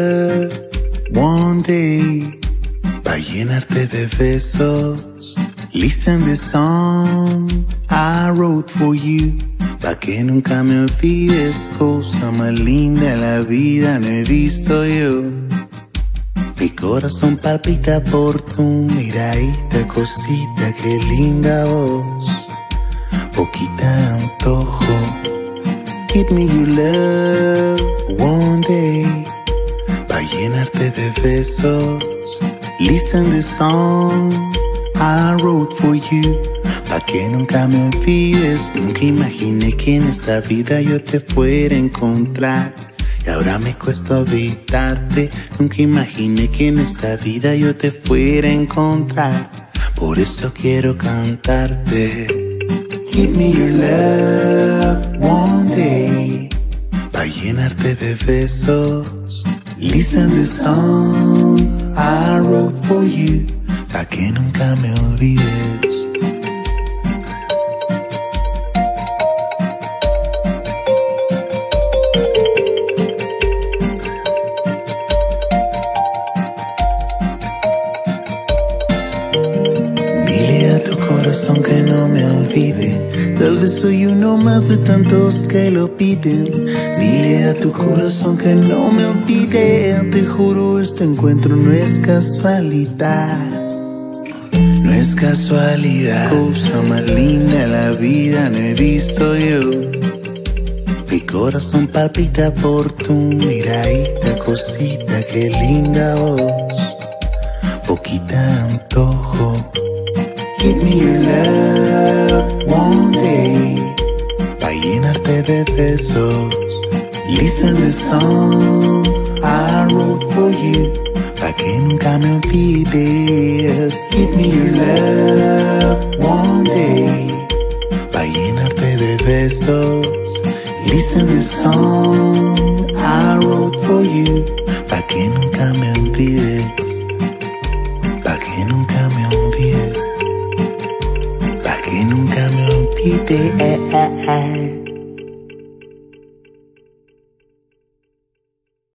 love one day, pa' llenarte de besos. Listen the song I wrote for you, pa' que nunca me olvides. Cosa más linda en la vida no he visto yo. Mi corazón palpita por tu miradita, cosita, qué linda voz. Poquita antojo. Give me your love one day, pa' llenarte de besos. Listen the song I wrote for you, pa' que nunca me olvides. Nunca imaginé que en esta vida yo te fuera a encontrar, y ahora me cuesta olvidarte. Nunca imaginé que en esta vida yo te fuera a encontrar, por eso quiero cantarte. Give me your love one day, pa' llenarte de besos. Listen the song I wrote for you, pa' que nunca me olvides. Dile a tu corazón que no me olvide, tal vez soy uno más de tantos que lo piden. Dile a tu corazón que no me olvide, te juro este encuentro no es casualidad. No es casualidad, cosa más linda en la vida no he visto yo. Mi corazón palpita por tu miradita, cosita, qué linda voz. Poquita antojo. Give me your love one day, pa' llenarte de besos. Listen the song I wrote for you, pa' que nunca me olvides. Give me your love one day, pa' llenarte de besos. Listen the song I wrote for you, pa' que nunca me olvides. Pa' que nunca me olvides. Pa' que nunca me olvides.